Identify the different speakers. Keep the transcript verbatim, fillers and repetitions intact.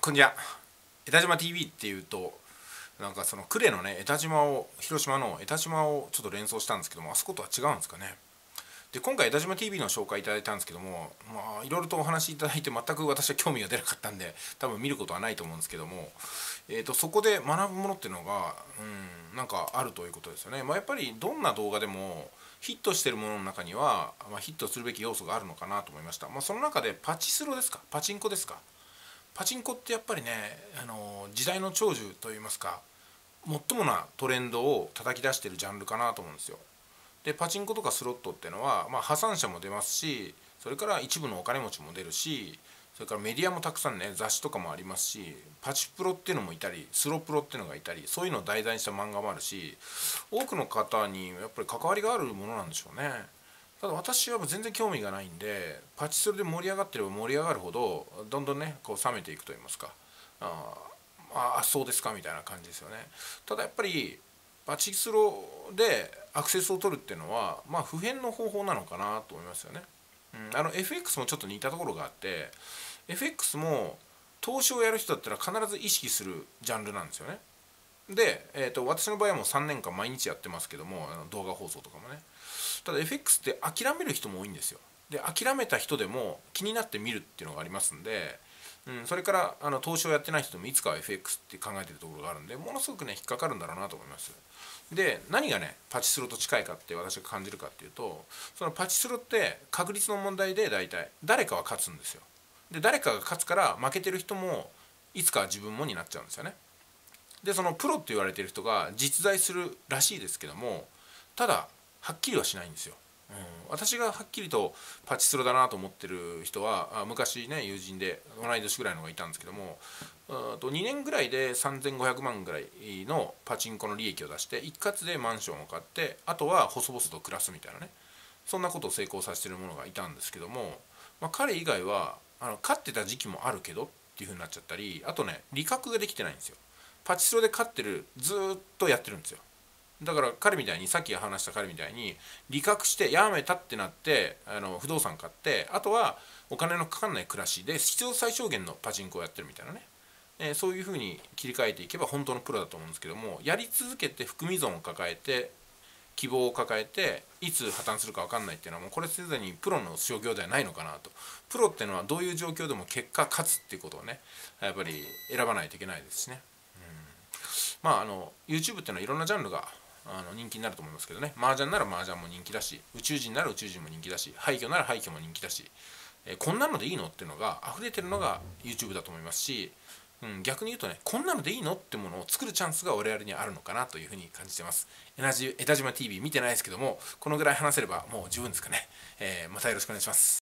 Speaker 1: こんにちは。江田島 ティーブイ っていうとなんかその呉のね江田島を広島の江田島をちょっと連想したんですけども、あそことは違うんですかね。で今回江田島 ティーブイ の紹介いただいたんですけども、まあいろいろとお話いただいて全く私は興味が出なかったんで多分見ることはないと思うんですけども、えー、とそこで学ぶものっていうのがうんなんかあるということですよね。まあ、やっぱりどんな動画でもヒットしてるものの中には、まあ、ヒットするべき要素があるのかなと思いました。まあ、その中でパチスロですか、パチンコですか。パチンコってやっぱりね、あの時代の長寿といいますか、最もなトレンドを叩き出しているジャンルかなと思うんですよ。でパチンコとかスロットっていうのは、まあ、破産者も出ますし、それから一部のお金持ちも出るし、それからメディアもたくさんね、雑誌とかもありますし、パチプロっていうのもいたり、スロプロっていうのがいたり、そういうのを題材にした漫画もあるし、多くの方にやっぱり関わりがあるものなんでしょうね。ただ私は全然興味がないんで、パチスロで盛り上がってれば盛り上がるほどどんどんねこう冷めていくと言いますか、ああそうですかみたいな感じですよね。ただやっぱりパチスロでアクセスを取るっていうのはまあ普遍の方法なのかなと思いますよね。うん、あの エフエックス もちょっと似たところがあって、 エフエックス も投資をやる人だったら必ず意識するジャンルなんですよね。で、えー、と私の場合はもうさんねんかん毎日やってますけども、あの動画放送とかもね。ただ エフエックス って諦める人も多いんですよ。で諦めた人でも気になって見るっていうのがありますんで、うん、それからあの投資をやってない人でもいつかは エフエックス って考えてるところがあるんで、ものすごくね引っかかるんだろうなと思います。で何がねパチスロと近いかって私が感じるかっていうと、そのパチスロって確率の問題で大体誰かは勝つんですよ。で誰かが勝つから負けてる人もいつかは自分もになっちゃうんですよね。でそのプロって言われてる人が実在するらしいですけども、ただはっきりはしないんですよ。うん、私がはっきりとパチスロだなと思ってる人は昔ね友人で同い年ぐらいのがいたんですけども、とにねんぐらいでさんぜんごひゃくまんぐらいのパチンコの利益を出して一括でマンションを買って、あとは細々と暮らすみたいなね、そんなことを成功させてる者がいたんですけども、まあ、彼以外はあの勝ってた時期もあるけどっていう風になっちゃったり、あとね利確ができてないんですよ。パチスロで勝ってるずっとやってるんですよ。だから彼みたいに、さっき話した彼みたいに利確してやめたってなってあの不動産買って、あとはお金のかかんない暮らしで必要最小限のパチンコをやってるみたいなね、えー、そういうふうに切り替えていけば本当のプロだと思うんですけども、やり続けて含み損を抱えて希望を抱えていつ破綻するか分かんないっていうのはもうこれすでにプロの所業ではないのかなと。プロっていうのはどういう状況でも結果勝つっていうことをねやっぱり選ばないといけないですしね。まああの YouTube っていうのはいろんなジャンルがあの人気になると思いますけどね、麻雀なら麻雀も人気だし、宇宙人なら宇宙人も人気だし、廃墟なら廃墟も人気だし、えーこんなのでいいのっていうのが溢れてるのが YouTube だと思いますし、うん、逆に言うとね、こんなのでいいのってものを作るチャンスが我々にあるのかなというふうに感じてます。エナジー江田島 ティーブイ 見てないですけども、このぐらい話せればもう十分ですかね。えーまたよろしくお願いします。